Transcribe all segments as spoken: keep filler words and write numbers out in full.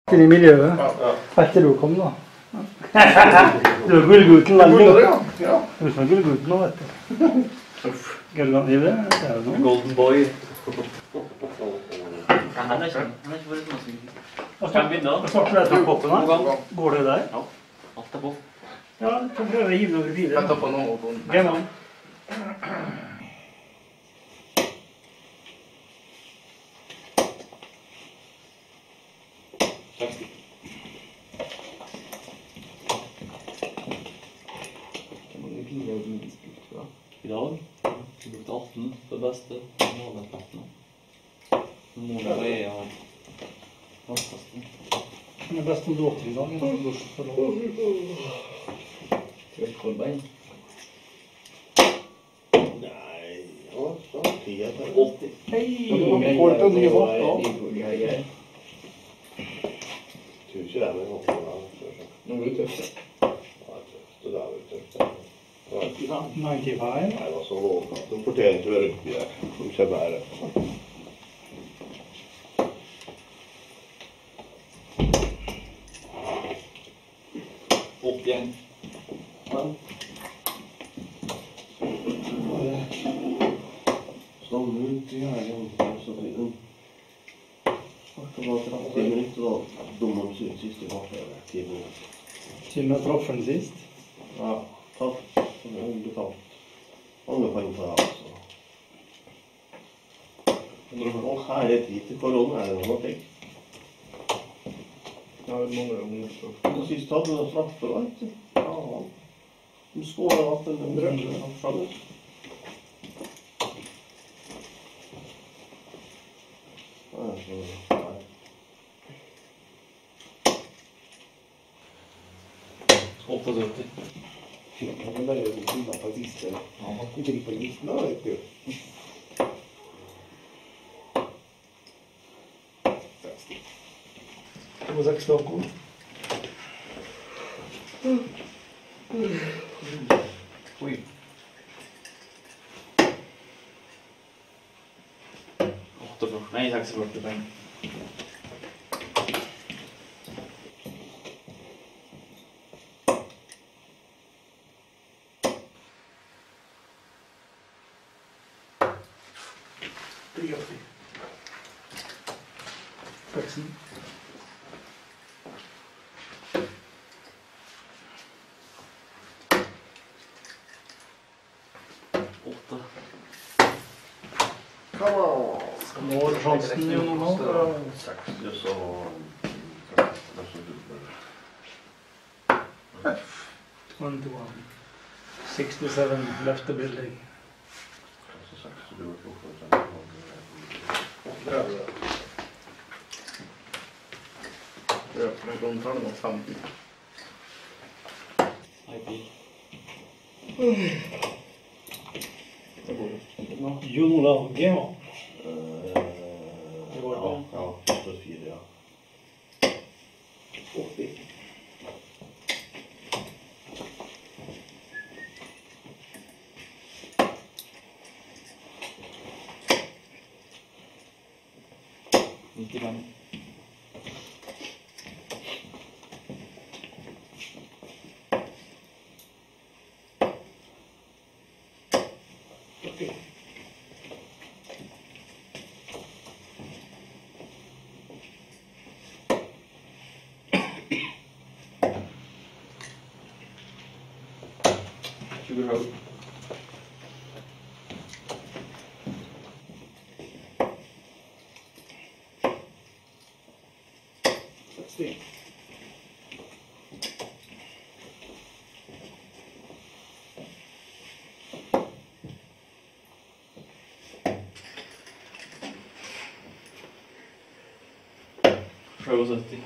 I miljøet. Ja, ja. Etter du kom da. Du var gullgutten veldig. Ja, ja. Du var gullgutten nå, vet du. Gullgutten i det, det er jo noe. Golden boy. Ja, han er ikke, han er ikke vært noe sykt. Hva skal vi begynne da? Hva snakker du etter poppen her? Går det der? Ja, alt er på. Ja, så prøver jeg å hive noe videre. Vent opp på noe. Gjennom. I dag så brukte atten for beste. Nå har det atten. Nå er det jeg og vannkasten. Det er best om du åtter i dag. Trekk forbein. Nei, ja, sånn tida til åtti. Hei! Får du på ny hånd da? Tror ikke det med hånden da. Nå blir det tøft. Ja, tøft. Det er jo tøft. nittifem? Nei, det var så lågt. De fortjener ikke å være oppi der. De kommer her. åttien. Stå rundt i her, så blir den. Det var tretti minutter da. Dommeren synes siste var flere ti minutter. Til med traffen sist. Ja, tatt. Så det er betalt. Mange poeng for det, altså. Og her er et lite korona, er det noe tenk? Ja, det mangler om det. Og sist hadde du straff for alt. Ja, de skåret alt den brønne. åttiåtte. Ja, men det er jo ikke på liste. Ja, ikke på listen da, vet du. Det var seks dager. Oi. åttiåtte. Nei, seksogførti poeng. Seksen. åtte. Come on! Nå er det sjansen jo nå. seksti, så... twenty-one. sixty-seven left the building. Ja, men jeg kan ta det med femten. Nei, bil. Det går jo. Jon Olav Gema. Det går bra. Ja, første fire, ja. åtti. nittifem. Okay. tjuesju. seksti. syttisju.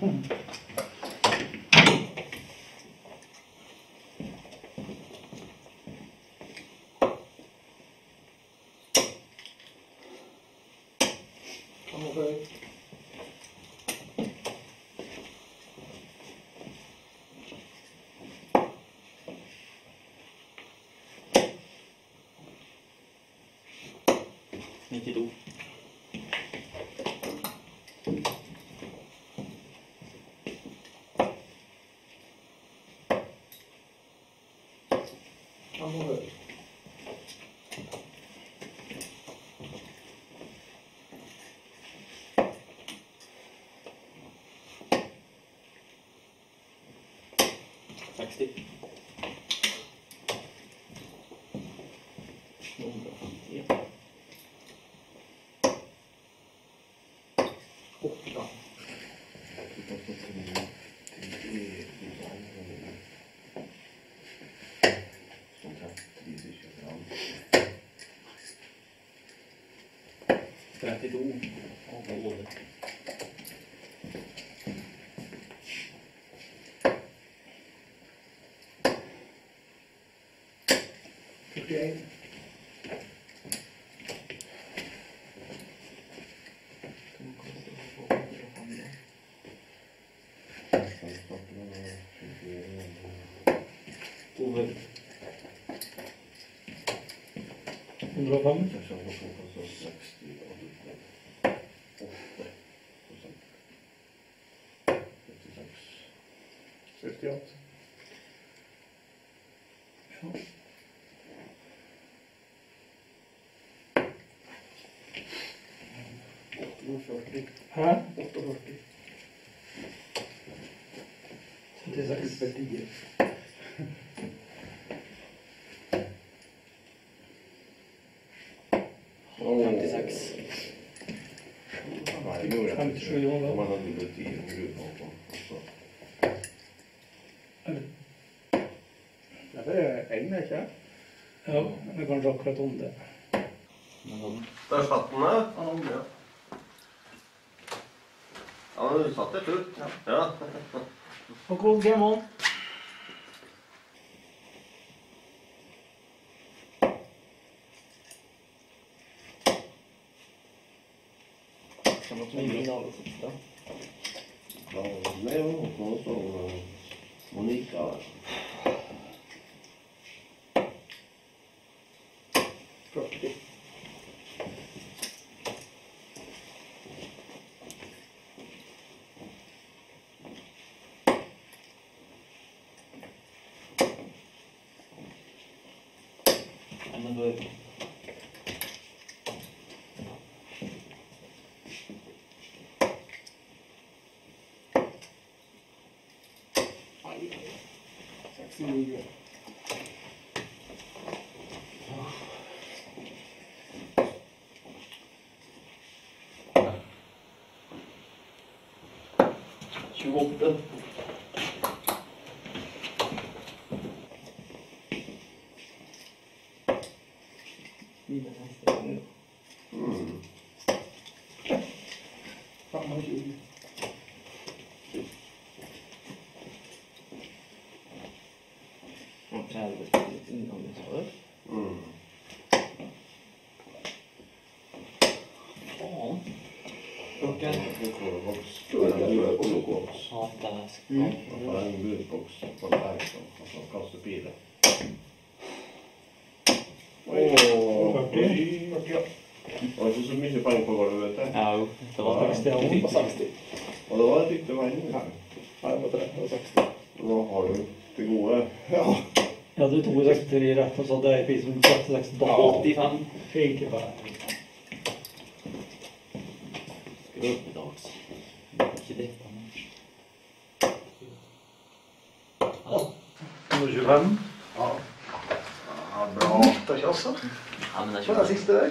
Okay. nittito. fram och höger. sextio. hundrafemtio. åtta. trettito. Avgående. fyrtioett. Over. hundrafem. Kanske har fått så sextio och åtta procent. sextiosex. sextioåtta. Ja. åttahundrafyrtio. Här. åttahundrafyrtio. trettiosex. tio. femtiosex. Nej, nu är det femtiosju år. om man hade blivit tio och gud bakom. Det er egnet, ikke? Ja, vi kan akkurat om det. Där satt den där. Ja, ja. Ja, du satt det ut. Ja. Ja. Og god game on. Kan man ta in alla sista? Ja, det var något som så Monica. fyrtio. Men då sextionio. tjugoåtta. Mm. femogtjue. Man tränar lite innan det så. Mm. Ja. Pucken. Box. Box. Ja, där. Mm. Man får en budbox på den här och så kastar pilen. Åh, fyrtio. det var inte så mycket poäng på vad du vet. Ja, det var sextio. sextio. Och då var jag tyckte det var en. Ja, det var det. Det var sextio. Vad har du till goda? Ja. Ja, du tog sextio rett og så det er pris som trettiseks dager. åttiofem. Egentlig bare. Ska vi upp idag också? Inte detta, men... Ja. hundratjugofem. Ja. Ja, bra. Ta kjassa. Ja, men det På den kör siste der.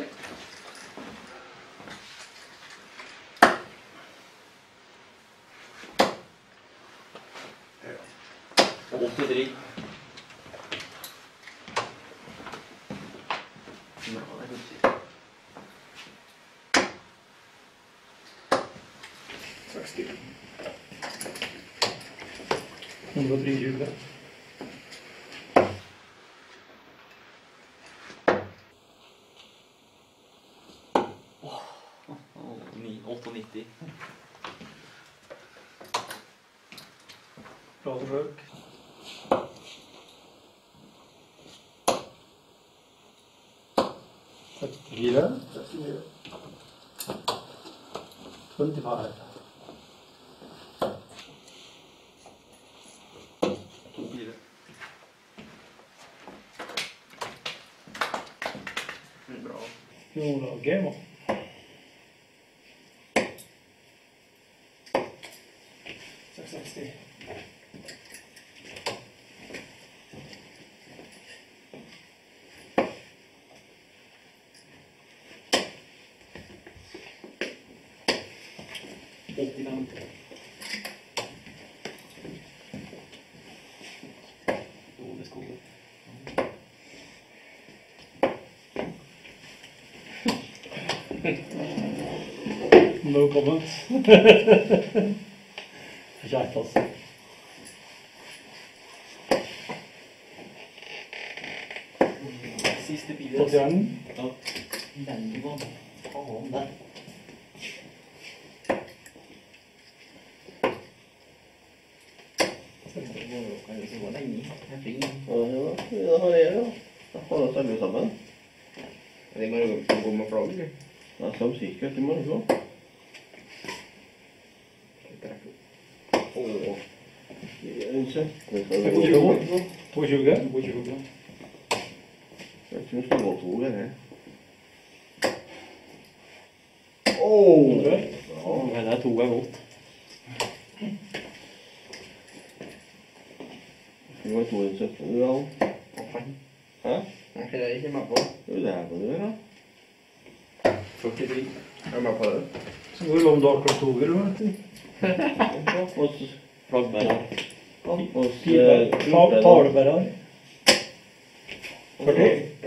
åttiotre. Ja, det går inte. sextio. hundratrettiosju. åttahundranittio. Bra forsøk. sekstifire. sextionio. tjuefem. tjugotre. Bra. Nord-Norge må. seksti. åttifem. Dårlig skole. No comments. Kjært altså. Siste pile. På stjernen. Ja. Veldig bra. Faen der. Så var lenge. Jeg er fri. Ja, ja, ja, han er det. Da får han alle sammen. Det må jo gå med flagg. Ja, som sikkert i morgen. Åh. Unnskyld. Jeg to tjue. tror vi skal gå to ganger. Åh! Ja, det er to er godt. Det var to i sytten, du da. Hæ? Det er ikke med på. Jo, det er på det, da. førtitre. Jeg er med på det. Så går det om da akkurat to, eller vet du? Og så... Flaggbærer. Og så... Talebærer. førti.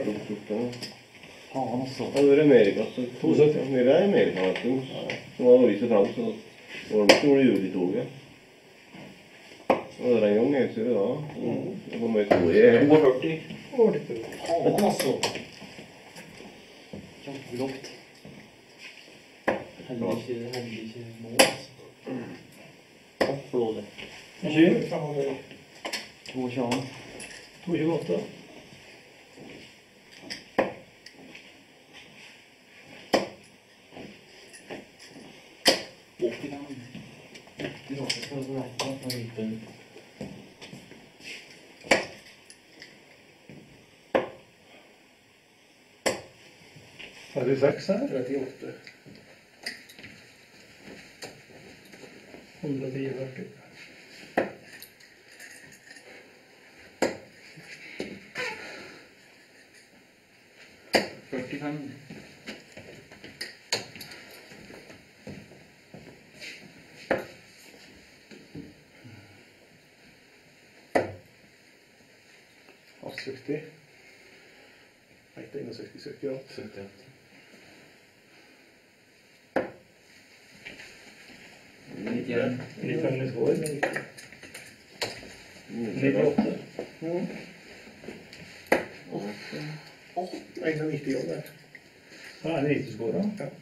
Faen også. Ja, det er Amerika, så... to sytti. Det er Amerika, vet du. Som har vært så frem, så... var det stor jul i toget. Og det er en gang jeg ser det da. Jeg får med to i... førti. Å, litt bra. Faen altså. Kjempegodt. Heller ikke, heller ikke nå, altså. Offlåde. tjue. To tjane. to tjueåtte. åttifem. Det var ikke så rett på at man gikk den. trettiseks her. trettiåtte. hundre og førti. førtifem. sytti. Nei, det er sytti, syttiåtte. syttiåtte. nittien. nittifem i skår. nittiåtte. nittien år der. Da er det nitti skår, da. Ja.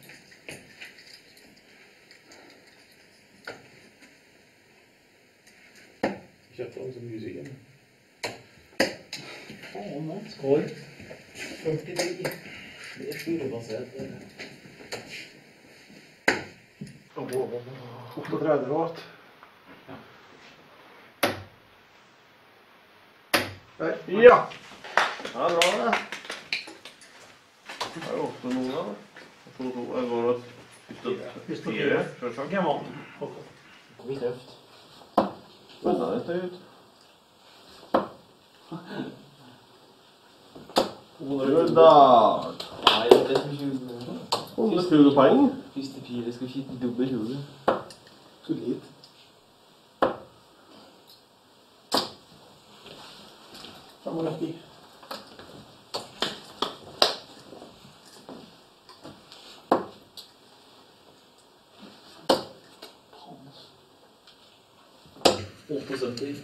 Kjøpte han som musikk. Faen, det. Skår. førtitre. Det er fuglebasert. tretti watt. Der. Ja! Ja, bra det. Det er jo åtte noen da. To, to, jeg går og Hvis det fire, er selvsagt. gammel. Det blir tøft. Men da er det ut. God dag. Nei, det er som ikke... hundre tjue poeng. Første fire skal ikke dobbelt hodet. Solid. femognitti. åttisytti.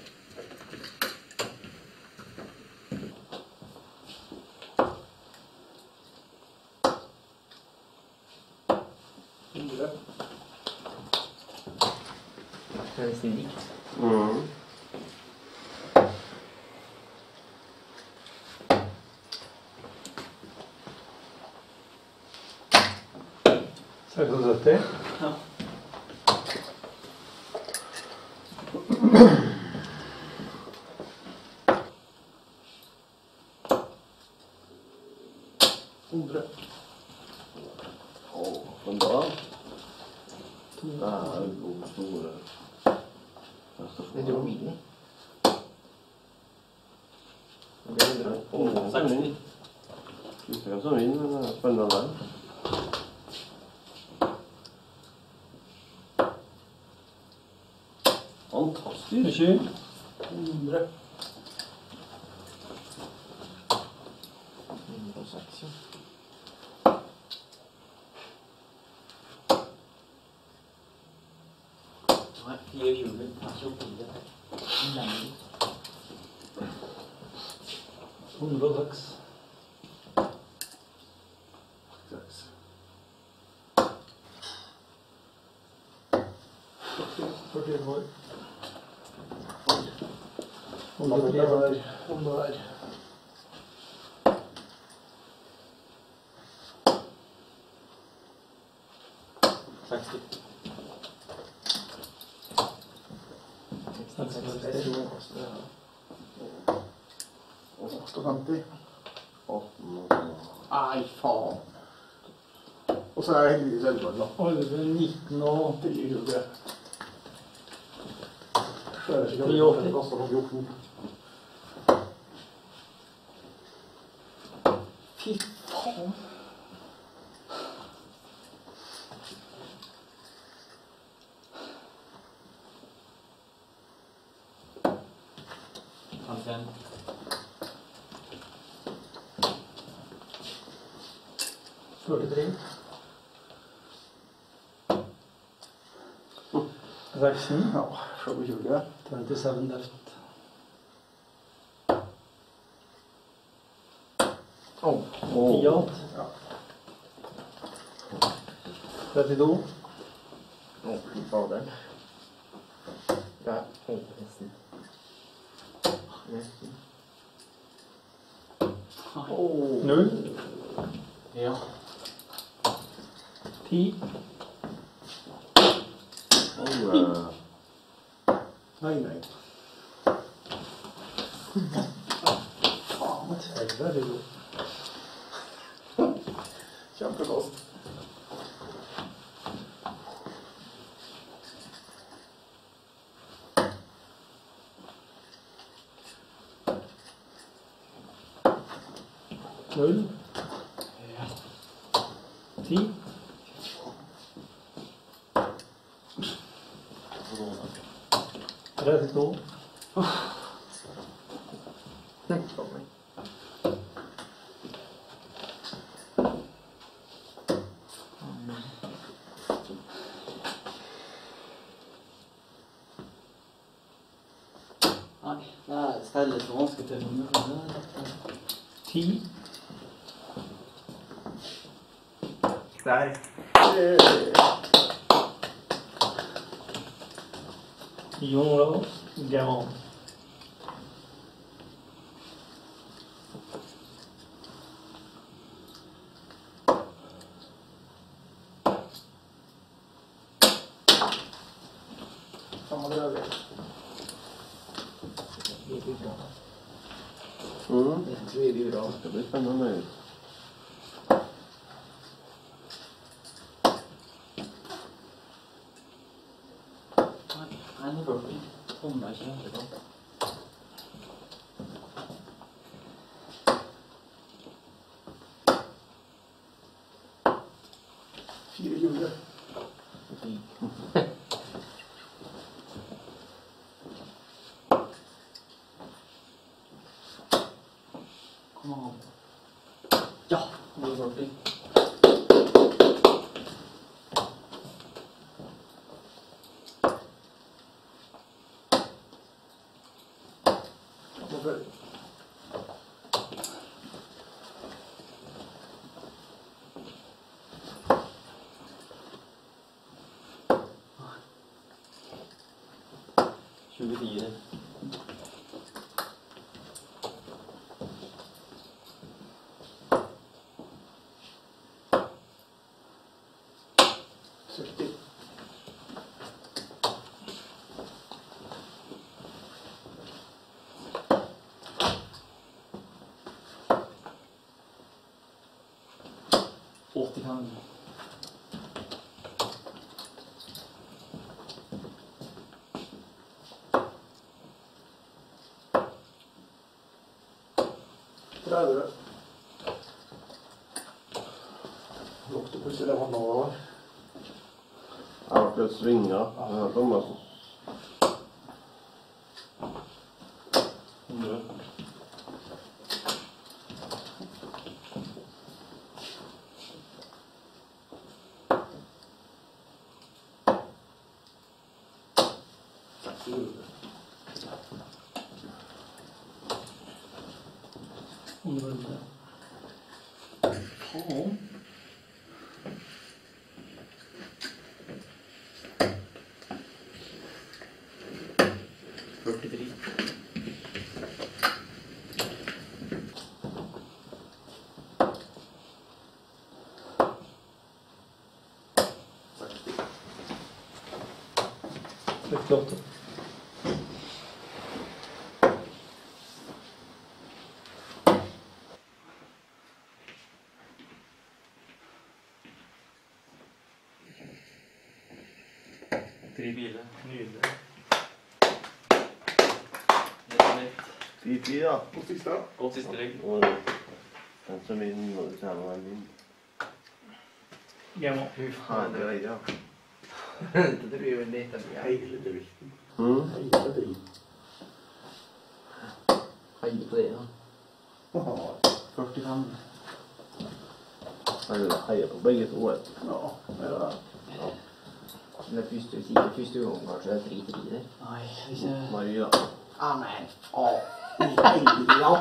hundre. Det er nesten likt. Mm. syttiseks. Ja. hundre. Åh, den da. Det er jo store. Det er jo mine. Åh, seksti. Ikke hva som vinner, men det er spennende. Fantastisk. tjue. hundre. hundre og seks, ja. Nei, fire hjuler. Det er så fire. Nemlig. hundre og seks. Seks. førti år. hundre og tre år. hundre der. seksti. åttiofemti. atten. Nei, faen. Og så er jeg heldigvis elleve da. elleve, nitten og Til i hundre. Så er det sikkert niogåtti. det koster noen fjorten. Fy faen. femtien. førtitre. seksten. Ja, tjue. tjuesju left. Åh. ti alt. Ja. trettito. Åh, fy fader. Ja, nesten. Nesten. Åh. null. Ja. ti. Åh, Nei, nei. Faen, et veldig god. Kjempegodt. null. ti. trettito. Kjempegodt. Nei, det er stelle så vanskelig til å ti. Der. Jon Olav. Gammel. Samme grad. Mm. Tredje grad. Det blir spennende. Nei, nå førti. Kommer jeg ikke helt godt. Fire hjul. Kom an. Ja, nå er det førti. Hvorfor? tjuefire. sytti. åttifem. tretti. Lukter plutselig det hånda over. Jeg har akkurat svinget. Jeg har kommet sånn. hundre. hundre. Faen. førtitre. trettiåtte. Tre biler. Nydelig. Ti ti, da. Og siste. Godt siste regn. Nå er det den som vinner når det kommer en vind. Game on. Fy faen, det er greia. Det blir jo litt av Hele dritten. Mm. Hele dritten. Heie på det, da. førtifem. Jeg heier på begge to. vet du. Ja, det er det. Det første, sikkert første gang kanskje det er tre tre der. Nei, ikke... Nei da. Ja, men faen. Helvete, ja.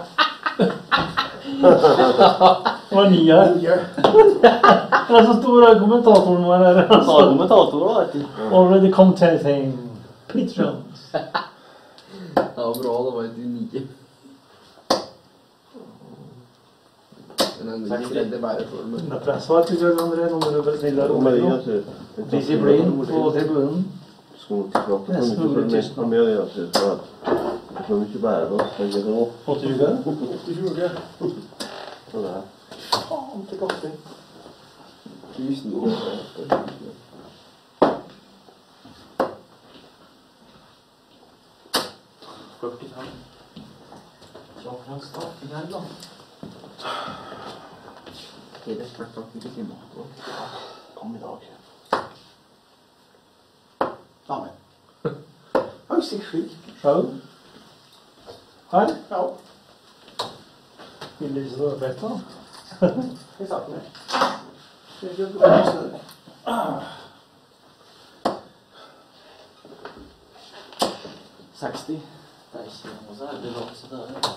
Det var ni her. Nye. Det er så stor av kommentatoren var der. Han sa kommentator da, vet du. Already commentating. Patrons. Det var bra, det var et unike. Men den er ikke redd bare for det. Det er pressvar til Jørgen André. Nå må du være snill og Og med rolig det, nå. altså. Disiplin på tribunen. Skoletilklart. Det er Kan ikke følge med skoletilklart. på mer, altså. For at det kan ikke bære det. Så jeg kan også. åttiuke. åttifire. Så det er. Faen til kasting. Tusen år. førtifem. Så han starter her da. Det er det spørt faktisk ikke mat på. Kom i dag. Ja, men. Oi, se slik. Sjau. Her. Ja, Vil du ikke stå fett da? jeg sa ikke mer. Jeg gjør det bare større. seksti. Det er ikke noe særlig bra, så det er...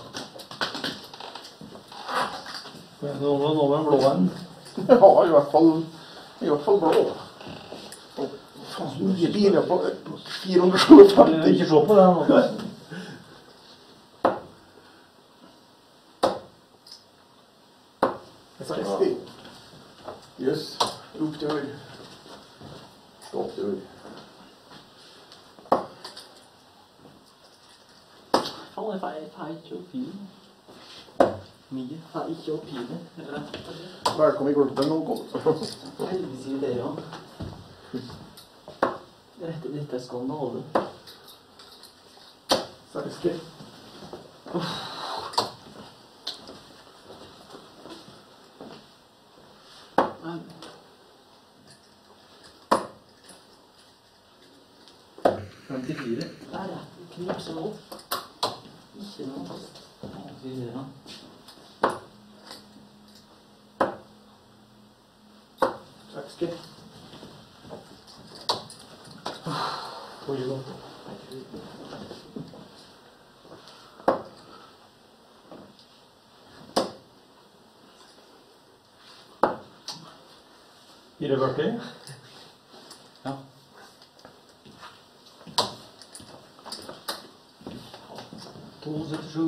Nå var det en blå en. Ja, i hvert fall, i hvert fall blå. Faen, nye biler på fire hundre femti. Ikke se på den nå. seksti. Jøss, opptur. Opptur. Faen, jeg får- jeg får ikke opp pilen. Mye. Jeg får ikke opp pilen. Velkommen i klubben nå, kom. Heldigvis i det, ja. Dette, dette er skandale. seksti. Nei. femtifire. Der, ja. Knips og alt. Ikke noe fast. Skal vi se, da. seksti. Oi, godt. fireogførti. Ja. to syttisju.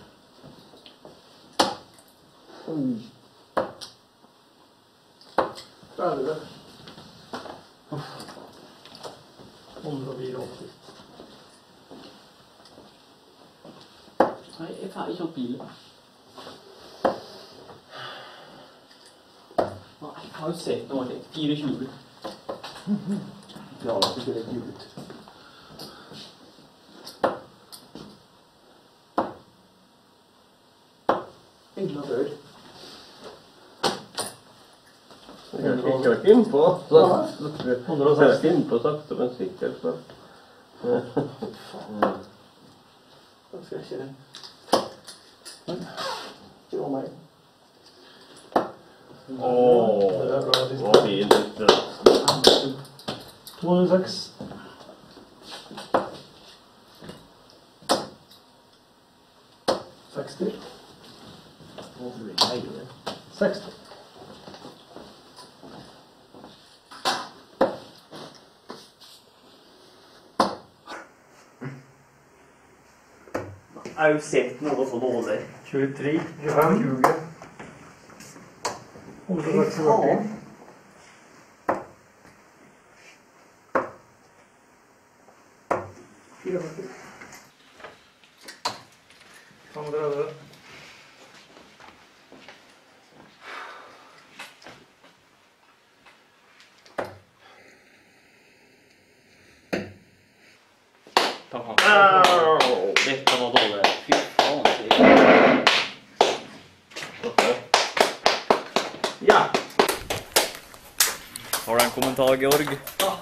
tretti. hundre og åttifire. Nei, jeg får ikke opp bilen. Nei. Har du sett noe til? Fire hjul. Ja, det ser litt kul ut. Enda før. Jeg kikker ikke innpå. hundre og seksti innpå sakte, men sikkert. Så. Da skal jeg kjøre. Det var meg. Åh, det var fint ut. to hundre og seks. seksti. seksti. Jeg har jo sett noe så dårlig. tjuetre. tjuefem. tjue. hundre og seksogførti. fireogførti. femogtredve. Dette var dårlig. Fy faen. Ja. Har du en kommentar, Georg?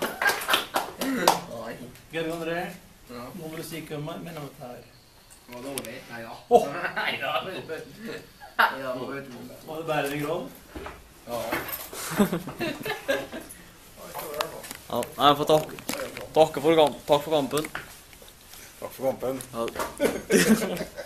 Georg André, nå må du si hva jeg mener med dette her. Det var dårlig. Nei da. Åh! Nei da. Ja, nå vet du. Var det bare en grov? Ja. Ja, jeg får takke. Takke for, takk for kampen. Takk for kampen. Ja.